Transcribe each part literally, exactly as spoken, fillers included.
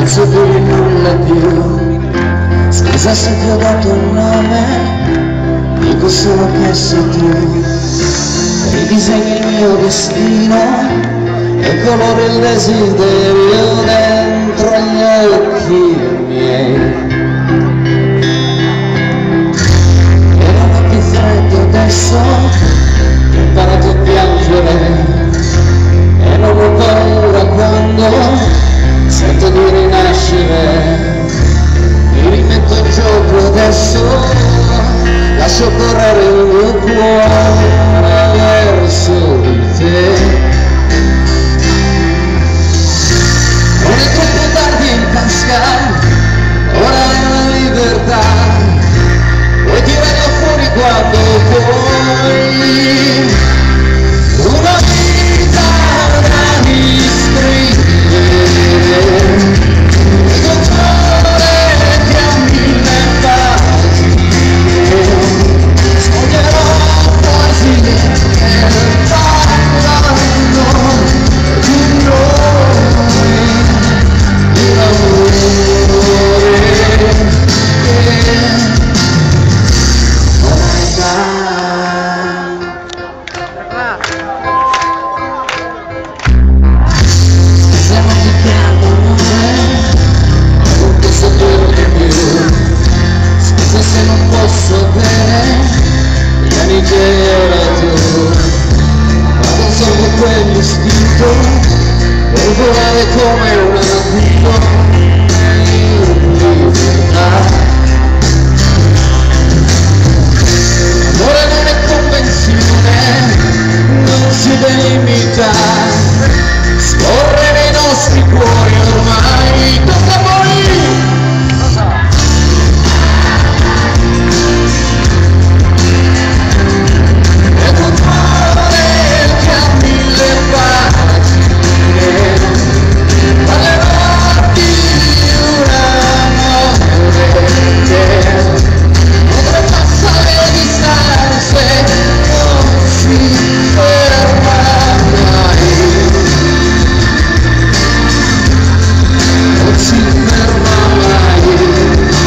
non so dire nulla più. Scusa se ti ho dato un nome, dico solo che sei tu. Ridisegni il mio destino, il colore del desiderio dentro gli occhi miei. E non ho più freddo adesso, ho imparato a piangere. E non ho paura quando sento di rinascere. Mi rimetto in gioco adesso, lascio correre il mio cuore verso di te. Non è troppo tardi in tasca, ora è la libertà. Puoi tirarla fuori quando vuoi. Una vita da riscrivere, il controllo che ha mille pagine. Sfoglierò poesie che parlano di noi, di un amore che non hai mai. Se non ti chiamo amore, non posso dirti più. Scusa se non posso avere gli anni che ora tu. Ma conservo quell'istinto per volare come una natura in libertà. Amore non è convenzione, non si delimita, scorre nei nostri cuori ormai. Tocca a voi! È un cuore che ha mille pagine, parlerò di un amore che oltrepassa le distanze, non si ferma mai, non si ferma mai.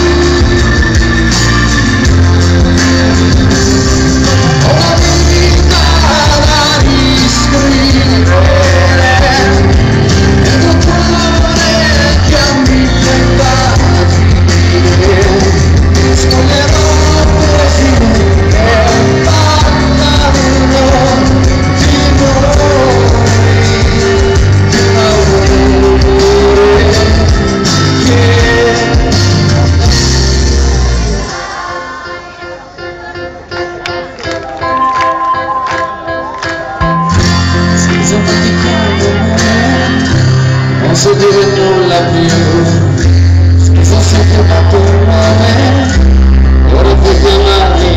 Ho una vita da riscrivere, il tuo cuore che ha mille pagine. Sfoglierò poesie che parlano di noi, di un amore che scusa ma ti chiamo amore, non so dire nulla più. Scusa se ti ho dato un nome, ora puoi chiamarmi